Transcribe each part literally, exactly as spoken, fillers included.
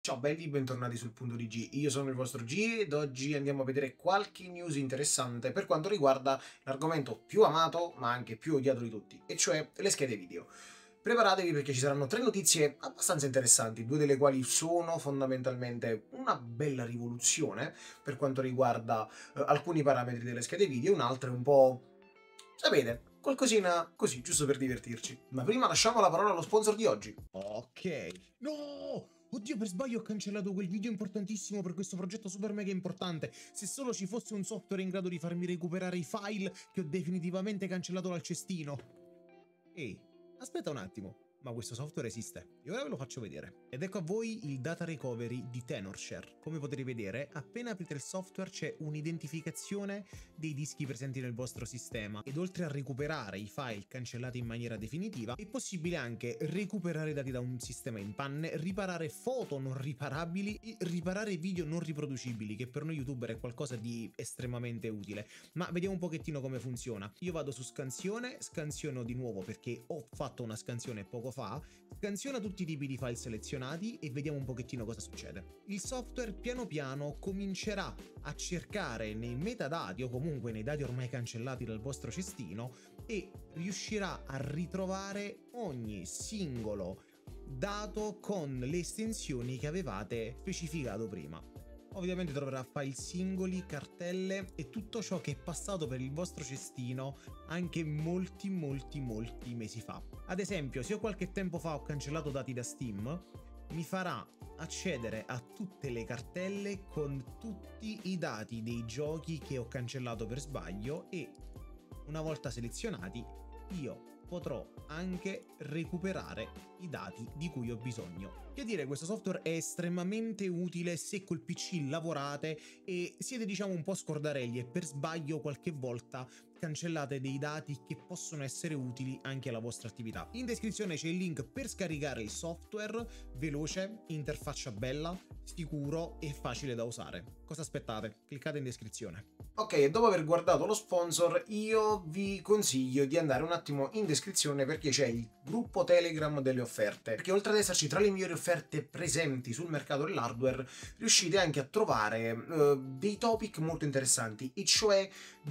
Ciao belli, bentornati sul punto di G. Io sono il vostro G ed oggi andiamo a vedere qualche news interessante per quanto riguarda l'argomento più amato ma anche più odiato di tutti, e cioè le schede video. Preparatevi perché ci saranno tre notizie abbastanza interessanti, due delle quali sono fondamentalmente una bella rivoluzione per quanto riguarda eh, alcuni parametri delle schede video, un'altra è un po', sapete, qualcosina così, giusto per divertirci. Ma prima lasciamo la parola allo sponsor di oggi. Ok. No! Oddio, per sbaglio ho cancellato quel video importantissimo per questo progetto super mega importante. Se solo ci fosse un software in grado di farmi recuperare i file che ho definitivamente cancellato dal cestino. Ehi, aspetta un attimo. Ma questo software esiste, e ora ve lo faccio vedere. Ed ecco a voi il data recovery di Tenorshare. Come potete vedere, appena aprite il software c'è un'identificazione dei dischi presenti nel vostro sistema, ed oltre a recuperare i file cancellati in maniera definitiva, è possibile anche recuperare dati da un sistema in panne, riparare foto non riparabili e riparare video non riproducibili, che per noi youtuber è qualcosa di estremamente utile. Ma vediamo un pochettino come funziona. Io vado su scansione, scansiono di nuovo perché ho fatto una scansione poco fa, scansiona tutti i tipi di file selezionati e vediamo un pochettino cosa succede. Il software piano piano comincerà a cercare nei metadati o comunque nei dati ormai cancellati dal vostro cestino e riuscirà a ritrovare ogni singolo dato con le estensioni che avevate specificato prima. Ovviamente troverà file singoli, cartelle e tutto ciò che è passato per il vostro cestino anche molti molti molti mesi fa. Ad esempio, se io qualche tempo fa ho cancellato dati da Steam, mi farà accedere a tutte le cartelle con tutti i dati dei giochi che ho cancellato per sbaglio e, una volta selezionati, io potrò anche recuperare i dati di cui ho bisogno. Che dire, questo software è estremamente utile se col P C lavorate e siete diciamo un po' scordarelli e per sbaglio qualche volta cancellate dei dati che possono essere utili anche alla vostra attività. In descrizione c'è il link per scaricare il software, veloce, interfaccia bella, sicuro e facile da usare. Cosa aspettate? Cliccate in descrizione. Ok, e dopo aver guardato lo sponsor, io vi consiglio di andare un attimo in descrizione perché c'è il gruppo Telegram delle offerte. Perché oltre ad esserci tra le migliori offerte presenti sul mercato dell'hardware, riuscite anche a trovare uh, dei topic molto interessanti, e cioè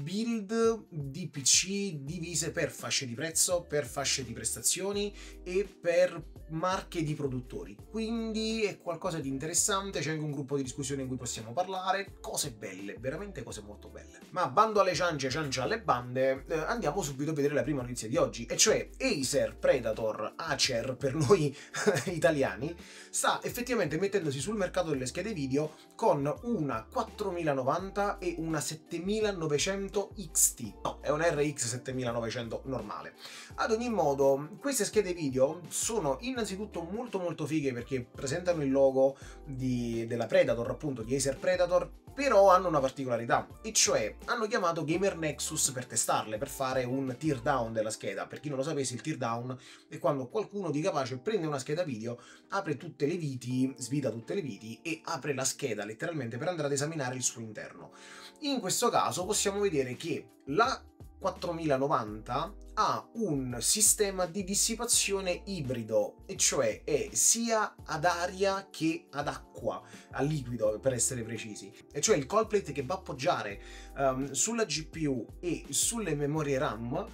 build di P C divise per fasce di prezzo, per fasce di prestazioni e per marche di produttori. Quindi è qualcosa di interessante, c'è anche un gruppo di discussione in cui possiamo parlare, cose belle, veramente cose molto belle. Ma bando alle ciance, ciancia alle bande, eh, andiamo subito a vedere la prima notizia di oggi, e cioè Acer Predator Acer per noi italiani sta effettivamente mettendosi sul mercato delle schede video con una quattromilanovanta e una settemilanovecento X T. No, è un R X settemilanovecento normale. Ad ogni modo, queste schede video sono innanzitutto molto molto fighe perché presentano il logo di, della Predator, appunto di Acer Predator, però hanno una particolarità, e cioè hanno chiamato Gamer Nexus per testarle, per fare un teardown della scheda. Per chi non lo sapesse, il teardown è quando qualcuno di capace prende una scheda video, apre tutte le viti, svita tutte le viti e apre la scheda letteralmente per andare ad esaminare il suo interno. In questo caso possiamo vedere che la quattromilanovanta ha un sistema di dissipazione ibrido, e cioè è sia ad aria che ad acqua, a liquido per essere precisi, e cioè il cold plate che va a appoggiare um, sulla G P U e sulle memorie RAM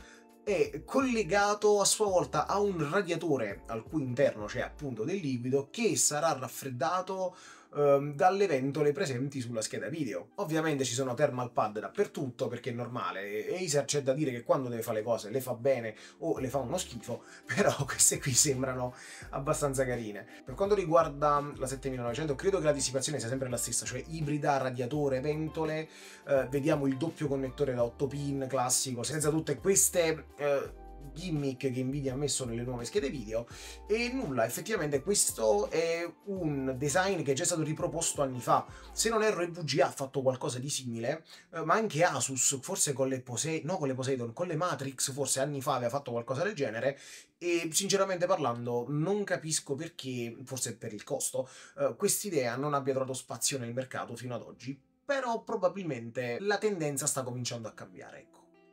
è collegato a sua volta a un radiatore al cui interno c'è appunto del liquido che sarà raffreddato ehm, dalle ventole presenti sulla scheda video. Ovviamente ci sono thermal pad dappertutto perché è normale, Acer c'è da dire che quando deve fare le cose le fa bene o le fa uno schifo, però queste qui sembrano abbastanza carine. Per quanto riguarda la settemilanovecento, credo che la dissipazione sia sempre la stessa, cioè ibrida, radiatore, ventole, eh, vediamo il doppio connettore da otto pin classico, senza tutte queste eh, gimmick che Nvidia ha messo nelle nuove schede video, e nulla, effettivamente questo è un design che è già stato riproposto anni fa. Se non erro, E V G A ha fatto qualcosa di simile, eh, ma anche Asus, forse con le Poseidon, no con le Poseidon, con le Matrix, forse anni fa aveva fatto qualcosa del genere, e sinceramente parlando non capisco perché, forse per il costo, eh, quest'idea non abbia trovato spazio nel mercato fino ad oggi, però probabilmente la tendenza sta cominciando a cambiare, ecco.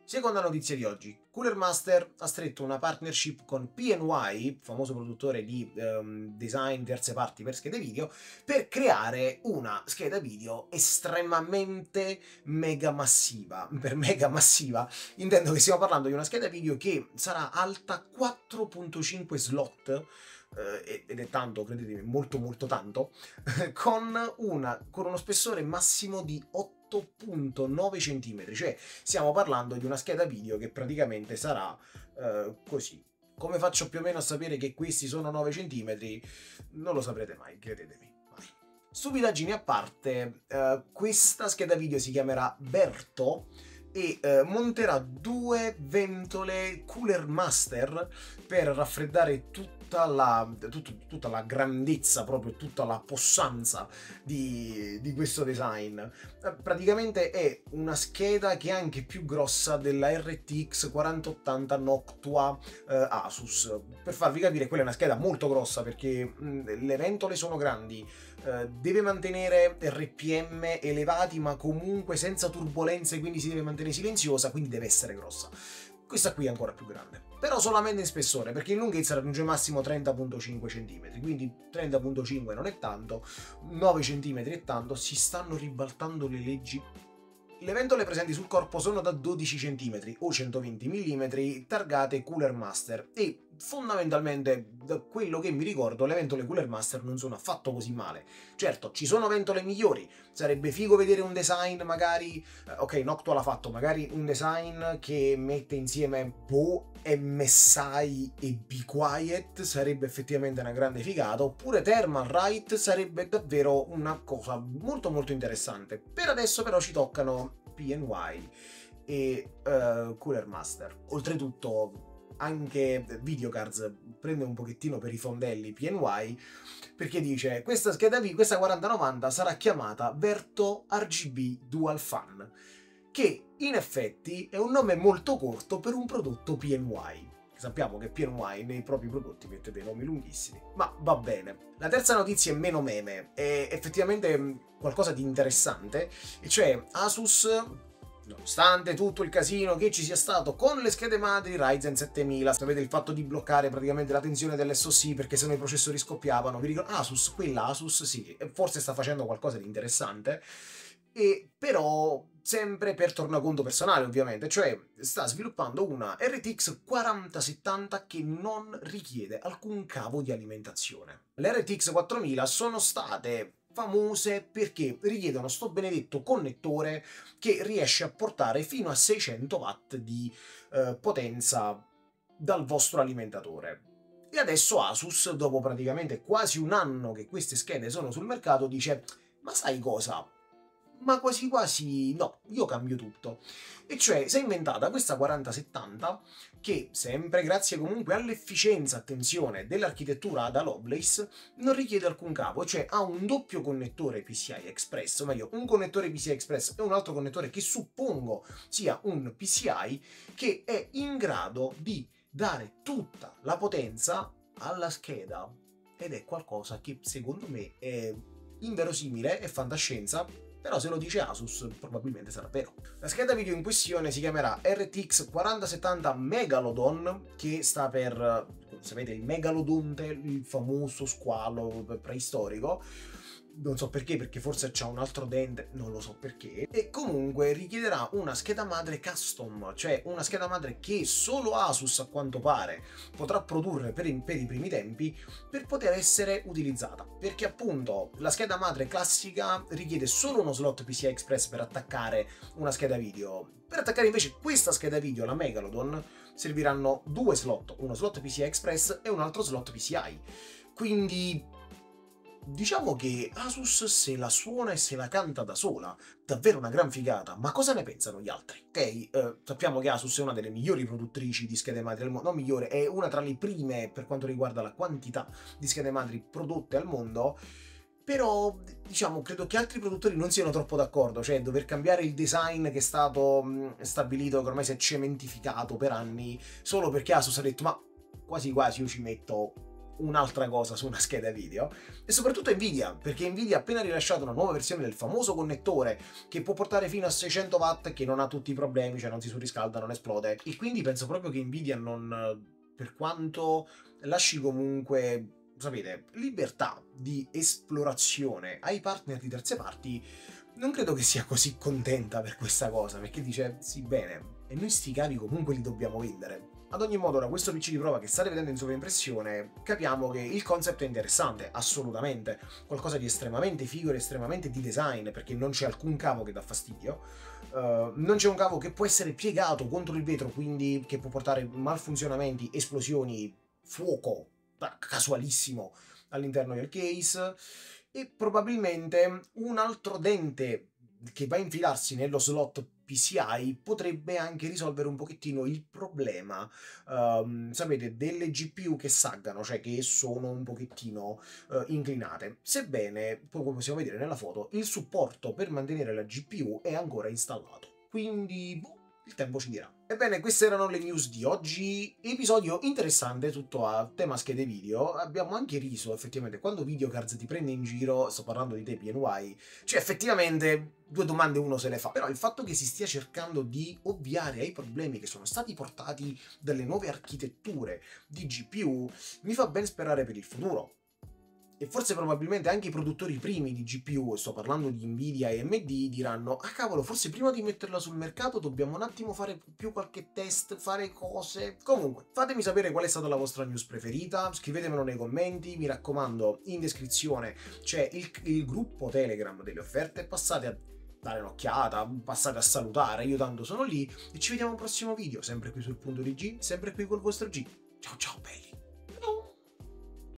Seconda notizia di oggi. Cooler Master ha stretto una partnership con P N Y, famoso produttore di um, design terze parti per schede video, per creare una scheda video estremamente mega massiva. Per mega massiva intendo che stiamo parlando di una scheda video che sarà alta quattro virgola cinque slot, eh, ed è tanto, credetemi, molto molto tanto, con, una, con uno spessore massimo di otto virgola nove centimetri, cioè stiamo parlando di una scheda video che praticamente sarà eh, così. Come faccio più o meno a sapere che questi sono nove centimetri? Non lo saprete mai, credetemi. Mai. Stupidaggini a parte, eh, questa scheda video si chiamerà Berto e eh, monterà due ventole Cooler Master per raffreddare tutta la, tut, tutta la grandezza, proprio tutta la possanza di, di questo design. Eh, praticamente è una scheda che è anche più grossa della R T X quaranta ottanta Noctua eh, Asus. Per farvi capire, quella è una scheda molto grossa perché mh, le ventole sono grandi, eh, deve mantenere R P M elevati ma comunque senza turbolenze, quindi si deve mantenere silenziosa, quindi deve essere grossa. Questa qui è ancora più grande, però solamente in spessore, perché in lunghezza raggiunge massimo trenta virgola cinque centimetri, quindi trenta virgola cinque non è tanto, nove centimetri è tanto. Si stanno ribaltando le leggi. Le ventole presenti sul corpo sono da dodici centimetri o centoventi millimetri, targate Cooler Master, e fondamentalmente, da quello che mi ricordo, le ventole Cooler Master non sono affatto così male. Certo, ci sono ventole migliori, sarebbe figo vedere un design magari, ok, Noctua l'ha fatto, magari un design che mette insieme Boh, M S I e Be Quiet, sarebbe effettivamente una grande figata, oppure Thermal Right sarebbe davvero una cosa molto molto interessante. Per adesso però ci toccano P N Y e uh, Cooler Master. Oltretutto anche Videocards prende un pochettino per i fondelli P N Y, perché dice questa scheda V, questa quaranta novanta sarà chiamata Berto R G B Dual Fan, che in effetti è un nome molto corto per un prodotto P N Y. Sappiamo che P N Y nei propri prodotti mette dei nomi lunghissimi, ma va bene. La terza notizia è meno meme, è effettivamente qualcosa di interessante, e cioè Asus, nonostante tutto il casino che ci sia stato con le schede madri Ryzen settemila, sapete, il fatto di bloccare praticamente la tensione dell'S O C perché sennò i processori scoppiavano, vi ricordo, Asus, quella Asus, sì, forse sta facendo qualcosa di interessante, e però sempre per tornaconto personale ovviamente, cioè sta sviluppando una R T X quaranta settanta che non richiede alcun cavo di alimentazione. Le R T X quattromila sono state famose perché richiedono sto benedetto connettore che riesce a portare fino a seicento watt di eh, potenza dal vostro alimentatore. E adesso Asus, dopo praticamente quasi un anno che queste schede sono sul mercato, dice: ma sai cosa? Ma quasi quasi no, io cambio tutto. E cioè si è inventata questa quaranta settanta che, sempre grazie comunque all'efficienza, attenzione, dell'architettura da Lovelace, non richiede alcun cavo, cioè ha un doppio connettore P C I Express, o meglio un connettore P C I Express e un altro connettore che suppongo sia un P C I, che è in grado di dare tutta la potenza alla scheda, ed è qualcosa che secondo me è inverosimile, è fantascienza. Però se lo dice Asus probabilmente sarà vero. La scheda video in questione si chiamerà R T X quaranta settanta Megalodon, che sta per, sapete, il megalodonte, il famoso squalo preistorico. Non so perché, perché forse c'ha un altro dente, non lo so perché. E comunque richiederà una scheda madre custom, cioè una scheda madre che solo Asus, a quanto pare, potrà produrre per, per i primi tempi per poter essere utilizzata. Perché appunto la scheda madre classica richiede solo uno slot P C I Express per attaccare una scheda video. Per attaccare invece questa scheda video, la Megalodon, serviranno due slot, uno slot P C I Express e un altro slot P C I. Quindi diciamo che Asus se la suona e se la canta da sola, davvero una gran figata. Ma cosa ne pensano gli altri? Ok, eh, sappiamo che Asus è una delle migliori produttrici di schede madri al mondo, non migliore, è una tra le prime per quanto riguarda la quantità di schede madri prodotte al mondo, però diciamo credo che altri produttori non siano troppo d'accordo, cioè dover cambiare il design che è stato mh, stabilito, che ormai si è cementificato per anni, solo perché Asus ha detto: ma quasi quasi io ci metto un'altra cosa su una scheda video, e soprattutto Nvidia, perché Nvidia ha appena rilasciato una nuova versione del famoso connettore che può portare fino a seicento watt, che non ha tutti i problemi, cioè non si surriscalda, non esplode, e quindi penso proprio che Nvidia non, per quanto lasci comunque, sapete, libertà di esplorazione ai partner di terze parti, non credo che sia così contenta per questa cosa, perché dice, sì bene, e noi sti cavi comunque li dobbiamo vendere. Ad ogni modo, da questo P C di prova che state vedendo in sovraimpressione, capiamo che il concept è interessante, assolutamente. Qualcosa di estremamente figo ed estremamente di design, perché non c'è alcun cavo che dà fastidio. Uh, non c'è un cavo che può essere piegato contro il vetro, quindi che può portare malfunzionamenti, esplosioni, fuoco, casualissimo, all'interno del case. E probabilmente un altro dente che va a infilarsi nello slot P C I potrebbe anche risolvere un pochettino il problema, um, sapete, delle G P U che saggano, cioè che sono un pochettino uh, inclinate. Sebbene, come possiamo vedere nella foto, il supporto per mantenere la G P U è ancora installato. Quindi, boh, il tempo ci dirà. Ebbene, queste erano le news di oggi. Episodio interessante, tutto a tema schede video. Abbiamo anche riso, effettivamente, quando Videocards ti prende in giro, sto parlando di te P N Y, cioè effettivamente due domande uno se le fa. Però il fatto che si stia cercando di ovviare ai problemi che sono stati portati dalle nuove architetture di G P U mi fa ben sperare per il futuro. E forse probabilmente anche i produttori primi di G P U, sto parlando di Nvidia e A M D, diranno ah cavolo, forse prima di metterla sul mercato dobbiamo un attimo fare più qualche test, fare cose. Comunque, fatemi sapere qual è stata la vostra news preferita, scrivetemelo nei commenti, mi raccomando, in descrizione c'è il, il gruppo Telegram delle offerte, passate a dare un'occhiata, passate a salutare, io tanto sono lì, e ci vediamo al prossimo video, sempre qui sul punto di G, sempre qui col vostro G. Ciao ciao belli!